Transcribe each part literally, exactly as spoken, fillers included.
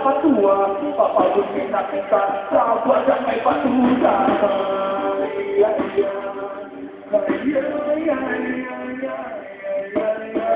patua, papabot kita sa wala may patuta. Iya, iya, iya, iya, iya, iya.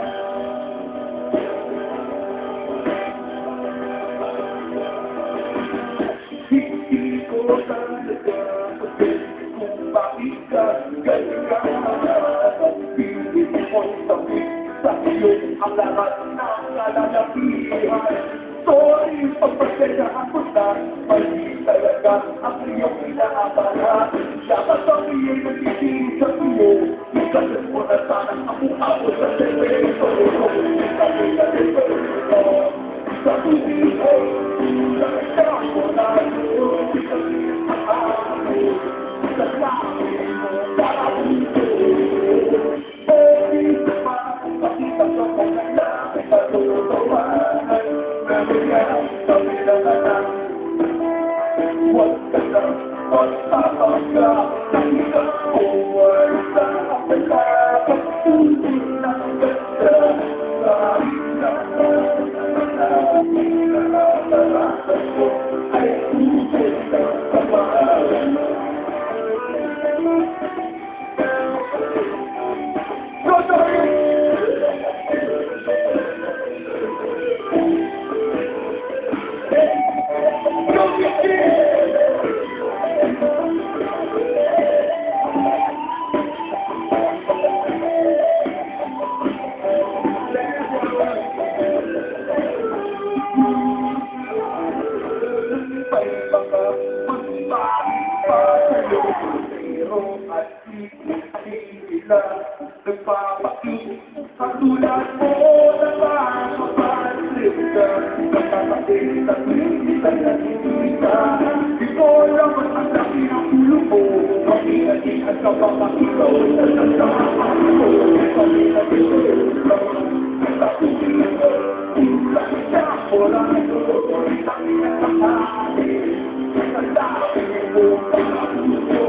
Hindi ko talaga pagkat kung bakit ka ganyan. Hindi ko'y sabi sa iyo ang lahat ng kalalapihan. Sorry, pagpasensya ako na mali talaga ang iyong inaabala. Dapat ang iyong nagtitingin sa iyo. Ikasin mo na sana ako-ako sa sekreto. Ikasin na sekreto sa tuwiho. Nakasya ko na ito. Ikasin ang ako sa langit mo para dito. Sorry, pakita ko kung kailangan patutuwanan. Sabi na ka na, huwag ka na magpapagka. Nakita ko ay sa kapila, pagpusin na ganda. Kahit na naranasan ko ay pusin na kamahalan. Nagpapakit katulad mo na mapapalip ka. Nakakapit at minsan nagkikita. Ito naman ang laki ng ulo mo. Pag-ingat-ingat ka pa makikaw sa sasama mo. Pag-ingat-ingat sa tuwilo. Lang siya ko lang ito. Lang siya kakali. Sa dami mo pag-abuso.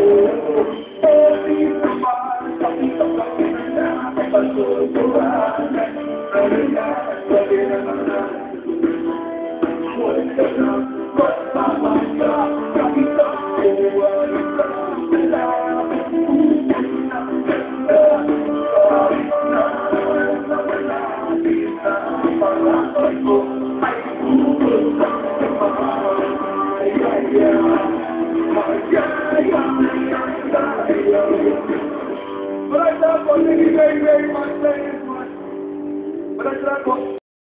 Sorry naman. Pakita ka na pagtutuwanan. Nariyan, sabi na na. Huwag ka na magpapagka. Pakita ko ay kakalaman. Pusin na ganda. Kahit na namalapit na pangalan ko ay bukod sa kamahal. Ayaya, ayaya, ayaya. But I love you very, very much. Thank you so much. But I love you.